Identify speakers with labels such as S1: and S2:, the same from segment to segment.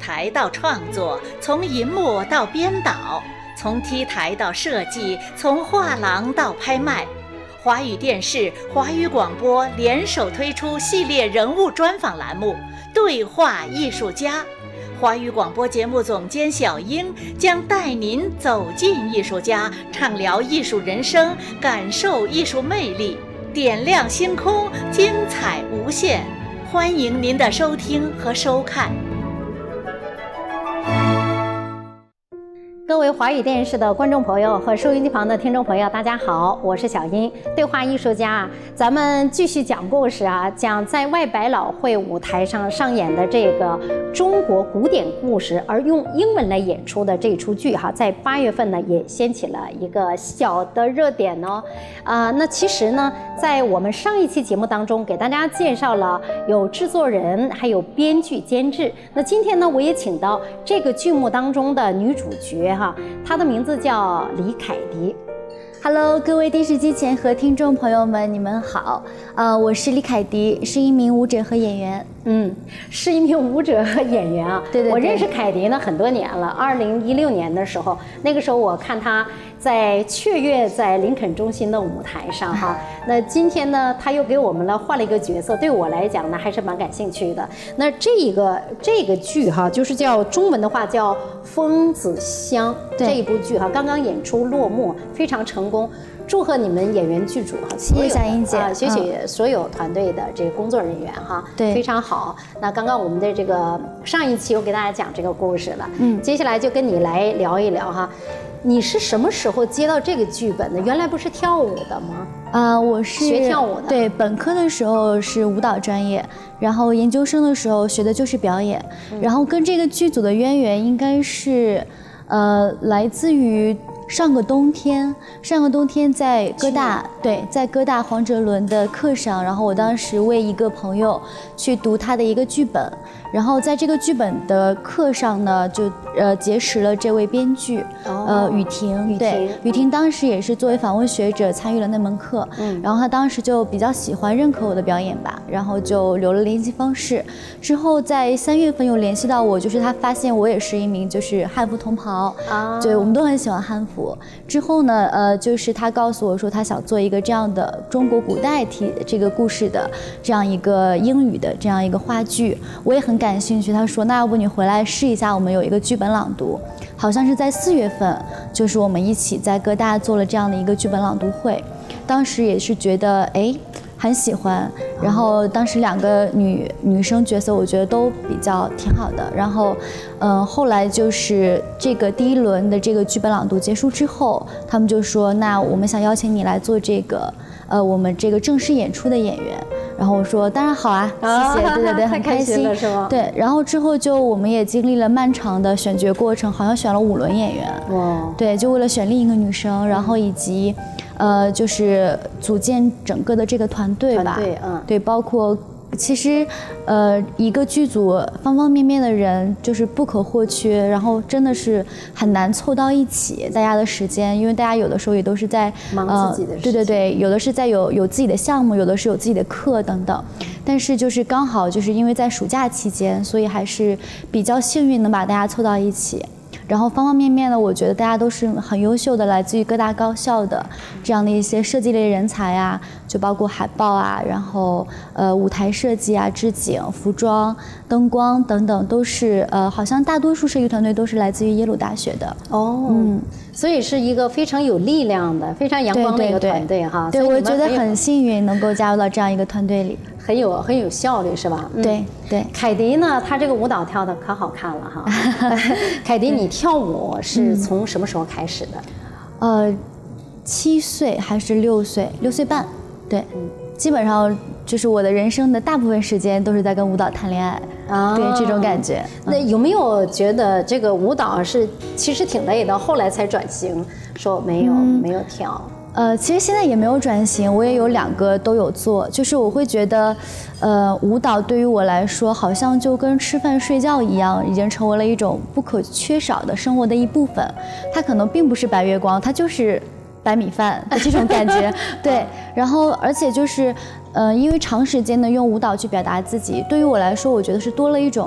S1: 台到创作，从银幕到编导，从 T 台到设计，从画廊到拍卖。华语电视、华语广播联手推出系列人物专访栏目《对话艺术家》。华语广播节目总监小英将带您走进艺术家，畅聊艺术人生，感受艺术魅力，点亮星空，精彩无限。欢迎您的收听和收看。
S2: 各位华语电视的观众朋友和收音机旁的听众朋友，大家好，我是小英，对话艺术家。咱们继续讲故事啊，讲在外百老汇舞台上上演的这个中国古典故事，而用英文来演出的这出剧哈，在8月份呢也掀起了一个小的热点哦。那其实呢，在我们上一期节目当中给大家介绍了有制作人，还有编剧、监制。那今天呢，我也请到这个剧目当中的女主角哈，她的名字叫李凯迪。
S3: Hello， 各位电视机前和听众朋友们，你们好。我是李凯迪，是一名舞者和演员。
S2: 是一名舞者和演员啊。
S3: 对，
S2: 我认识凯迪呢很多年了，2016年的时候，那个时候我看她在雀跃在林肯中心的舞台上哈。那今天呢，她又给我们换了一个角色，对我来讲呢还是蛮感兴趣的。那这个剧哈，就是叫中文的话叫《风子香》这一部剧哈，刚刚演出落幕，非常成功。祝贺你们演员剧组哈，
S3: 谢谢小英姐，
S2: 谢谢所有团队的这个工作人员哈，
S3: 对，
S2: 非常好。那刚刚我们的这个上一期我给大家讲这个故事了，接下来就跟你来聊一聊哈，你是什么时候接到这个剧本的？原来不是跳舞的吗？
S3: 我是
S2: 学跳舞的，
S3: 对，本科的时候是舞蹈专业，然后研究生的时候学的就是表演，然后跟这个剧组的渊源应该是，来自于。上个冬天在哥大，对，在哥大黄哲伦的课上，然后我当时为一个朋友去读他的一个剧本，然后在这个剧本的课上呢，就结识了这位编剧，雨婷，对，雨婷当时也是作为访问学者参与了那门课，然后他当时就比较喜欢认可我的表演吧，然后就留了联系方式，之后在3月份有联系到我，就是他发现我也是一名就是汉服同袍，对，我们都很喜欢汉服。之后呢，就是他告诉我说，他想做一个这样的中国古代这个故事的这样一个英语的这样一个话剧，我也很感兴趣。他说，那要不你回来试一下，我们有一个剧本朗读，好像是在4月份，就是我们一起在哥大做了这样的一个剧本朗读会，当时也是觉得很喜欢，然后当时2个女生角色，我觉得都比较挺好的。然后，后来就是这个第1轮的这个剧本朗读结束之后，他们就说，那我们想邀请你来做这个，我们这个正式演出的演员。然后我说当然好啊，谢谢，对，很开心
S2: 了是吗？
S3: 对，然后之后就我们也经历了漫长的选角过程，好像选了5轮演员。哇，对，就为了选另一个女生，然后以及。就是组建整个的这个团队吧，对，包括其实一个剧组方方面面的人就是不可或缺，然后真的是很难凑到一起大家的时间，因为大家有的时候也都是在
S2: 忙自己的事情，
S3: 对，有的是在有自己的项目，有的是有自己的课等等，但是就是刚好就是因为在暑假期间，所以还是比较幸运能把大家凑到一起。然后方方面面的，我觉得大家都是很优秀的，来自于各大高校的这样的一些设计类人才啊，就包括海报啊，然后舞台设计啊、置景、服装、灯光等等，都是好像大多数设计团队都是来自于耶鲁大学的。
S2: 所以是一个非常有力量的、非常阳光的一个团队哈。
S3: 对，我觉得很幸运能够加入到这样一个团队里。
S2: 很有效率是吧？
S3: 对。
S2: 凯迪呢，她这个舞蹈跳的可好看了哈。凯迪，你跳舞是从什么时候开始的
S3: ？7岁还是6岁？6岁半。对，基本上就是我的人生的大部分时间都是在跟舞蹈谈恋爱对这种感觉。
S2: 那有没有觉得这个舞蹈是其实挺累的，后来才转型说没有跳？
S3: 其实现在也没有转型，我也有2个都有做。就是我会觉得，舞蹈对于我来说，好像就跟吃饭睡觉一样，已经成为了一种不可缺少的生活的一部分。它可能并不是白月光，它就是白米饭的这种感觉。对，然后而且就是，因为长时间的用舞蹈去表达自己，对于我来说，我觉得是多了一种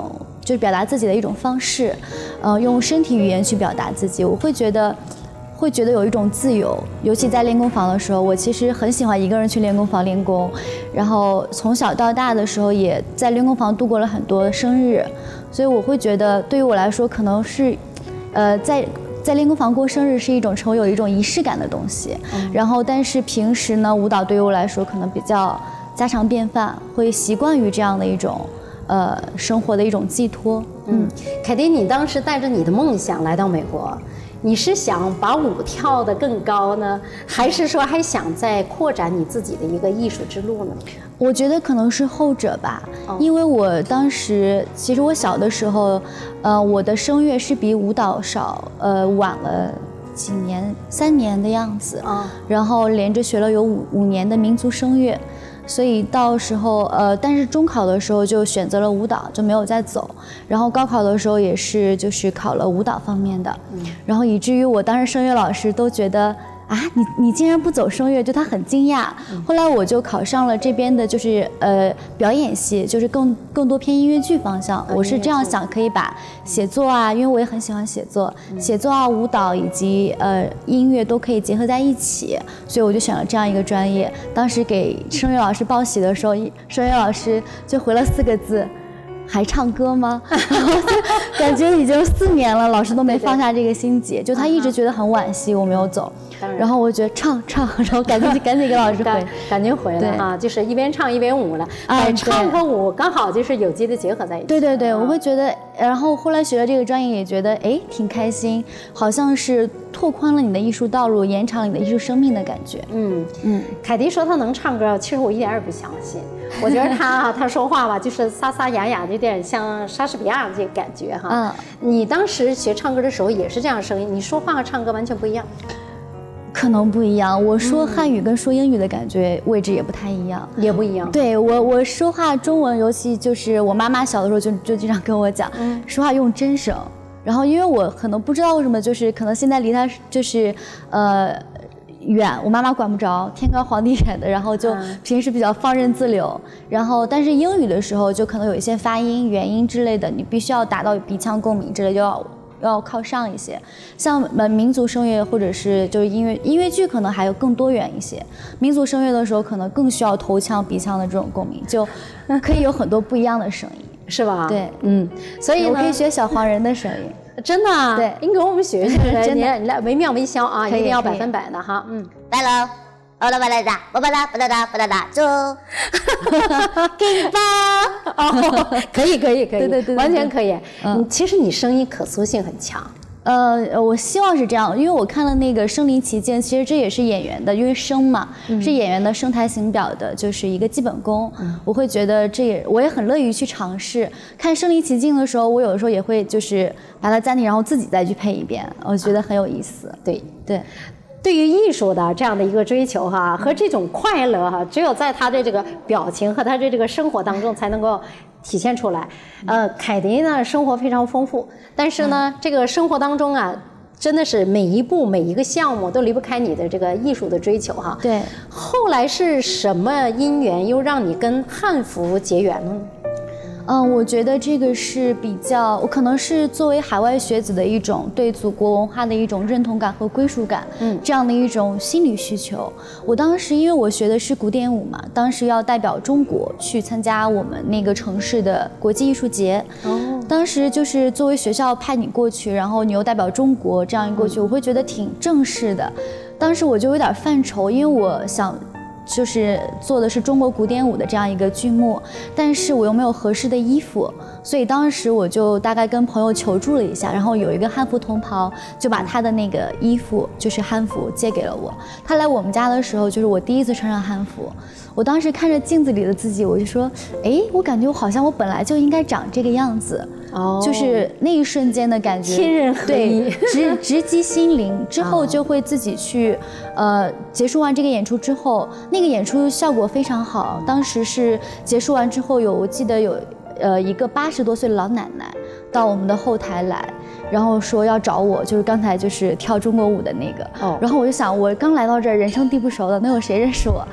S3: 就是表达自己的一种方式，用身体语言去表达自己，我会觉得有一种自由。尤其在练功房的时候，我其实很喜欢一个人去练功房练功，然后从小到大的时候也在练功房度过了很多生日，所以我会觉得对于我来说，可能是，在练功房过生日是一种成为有一种仪式感的东西。然后但是平时呢，舞蹈对于我来说可能比较家常便饭，会习惯于这样的一种生活的一种寄托。
S2: 凯迪，你当时带着你的梦想来到美国，你是想把舞跳得更高呢，还是说还想再扩展你自己的一个艺术之路呢？
S3: 我觉得可能是后者吧，因为我当时其实我小的时候，我的声乐是比舞蹈晚了几年，3年的样子，然后连着学了有5年的民族声乐。所以到时候但是中考的时候就选择了舞蹈，就没有再走。然后高考的时候也是就是考了舞蹈方面的，然后以至于我当时声乐老师都觉得啊，你竟然不走声乐，就他很惊讶。后来我就考上了这边的就是表演系，就是更多偏音乐剧方向。我是这样想，可以把写作啊，因为我也很喜欢写作啊、舞蹈以及音乐都可以结合在一起，所以我就选了这样一个专业。当时给声乐老师报喜的时候，声乐老师就回了4个字：还唱歌吗？然后就感觉已经4年了，老师都没放下这个心结，就他一直觉得很惋惜我没有走。然后我觉得唱，然后赶紧给老师回，
S2: 赶紧回了啊，就是一边唱一边舞了。唱和舞刚好就是有机的结合在一起。
S3: 对，我会觉得，然后后来学了这个专业也觉得挺开心，好像是拓宽了你的艺术道路，延长了你的艺术生命的感觉。
S2: 凯迪说他能唱歌，其实我一点也不相信。我觉得他说话吧，就是沙沙哑哑，有点像莎士比亚这感觉哈。你当时学唱歌的时候也是这样声音，你说话和唱歌完全不一样。
S3: 可能不一样，我说汉语跟说英语的感觉位置也不太一样，
S2: 也不一样。
S3: 对我说话中文，尤其就是我妈妈小的时候就经常跟我讲，说话用真声。然后因为我可能不知道为什么，就是可能现在离她就是远，我妈妈管不着，天高皇帝远的，然后就平时比较放任自流。然后但是英语的时候，就可能有一些发音、元音之类的，你必须要达到鼻腔共鸣之类，就要靠上一些。像民族声乐或者是就是音乐剧，可能还有更多元一些。民族声乐的时候，可能更需要头腔、鼻腔的这种共鸣，就可以有很多不一样的声音，
S2: 是吧？
S3: 对，
S2: 所以
S3: 我可以学小黄人的声音。
S2: 真的啊？
S3: 对，
S2: 你给我们学学，
S3: 真的，
S2: 你来惟妙惟肖啊，一定要100%的哈。
S4: 来喽。巴拉巴拉哒，巴拉巴拉哒，巴拉哒，走，给吧。
S2: 可以，
S3: 对，
S2: 完全可以。其实你声音可塑性很强。
S3: 我希望是这样，因为我看了那个《身临其境》，其实这也是演员的，因为声嘛，是演员的声台形表的，就是一个基本功。我会觉得我也很乐于去尝试。看《身临其境》的时候，我有的时候也会就是把它暂停，然后自己再去配一遍，我觉得很有意思。
S2: 对。
S3: 对
S2: 于艺术的这样的一个追求哈，和这种快乐哈，只有在他的这个表情和他的这个生活当中才能够体现出来。凯迪呢，生活非常丰富，但是呢，这个生活当中啊，真的是每一步每一个项目都离不开你的这个艺术的追求哈。
S3: 对。
S2: 后来是什么因缘又让你跟汉服结缘呢？
S3: 我觉得这个是我可能是作为海外学子的一种对祖国文化的一种认同感和归属感，这样的一种心理需求。我当时因为我学的是古典舞嘛，当时要代表中国去参加我们那个城市的国际艺术节。当时就是作为学校派你过去，然后你又代表中国这样一过去，我会觉得挺正式的。当时我就有点犯愁，因为我想就是做的是中国古典舞的这样一个剧目，但是我又没有合适的衣服，所以当时我就大概跟朋友求助了一下，然后有一个汉服同袍就把他的那个衣服就是汉服借给了我。他来我们家的时候，就是我第一次穿上汉服，我当时看着镜子里的自己，我就说，我感觉好像我本来就应该长这个样子。就是那一瞬间的感觉，
S2: 亲人合一，
S3: 对，直击心灵。之后就会自己去，结束完这个演出之后，那个演出效果非常好。当时是结束完之后我记得有一个80多岁的老奶奶到我们的后台来，然后说要找我，就是刚才就是跳中国舞的那个。然后我就想，我刚来到这儿，人生地不熟的，能有谁认识我？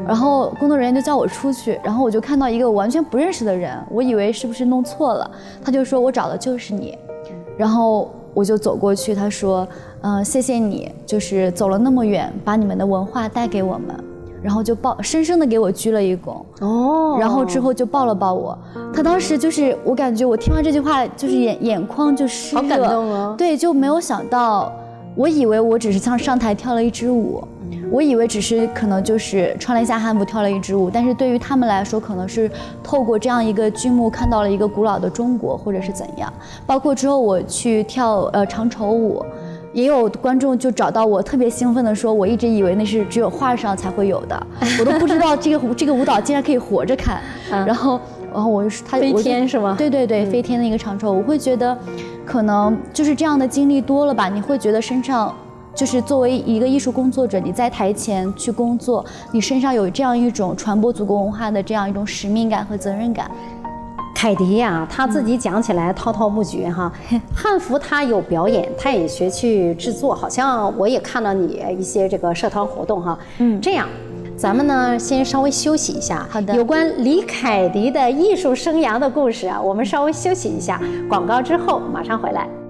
S3: 然后工作人员就叫我出去，然后我就看到一个我完全不认识的人，我以为是不是弄错了，他就说我找的就是你，然后我就走过去，他说，谢谢你，就是走了那么远，把你们的文化带给我们。然后就深深的给我鞠了一躬，然后之后就抱了抱我。他当时就是我感觉我听完这句话就是眼眶就湿热，
S2: 好感动哦。
S3: 对，就没有想到，我以为我只是上台跳了一支舞，我以为只是可能就是穿了一下汉服跳了一支舞，但是对于他们来说，可能是透过这样一个剧目看到了一个古老的中国，或者是怎样。包括之后我去跳长绸舞。也有观众就找到我，特别兴奋的说，我一直以为那是只有画上才会有的，我都不知道这个舞蹈竟然可以活着看。然后我就他
S2: 飞天是吗？
S3: 对对对，飞天的一个长绸，我会觉得，可能就是这样的经历多了吧，你会觉得身上就是作为一个艺术工作者，你在台前去工作，你身上有这样一种传播祖国文化的这样一种使命感和责任感。
S2: 凯迪呀，他自己讲起来滔滔不绝哈。汉服他有表演，他也学去制作，好像我也看到你一些这个社团活动哈。这样，咱们呢先稍微休息一下。
S3: 好的。
S2: 有关李凯迪的艺术生涯的故事啊，我们稍微休息一下，广告之后马上回来。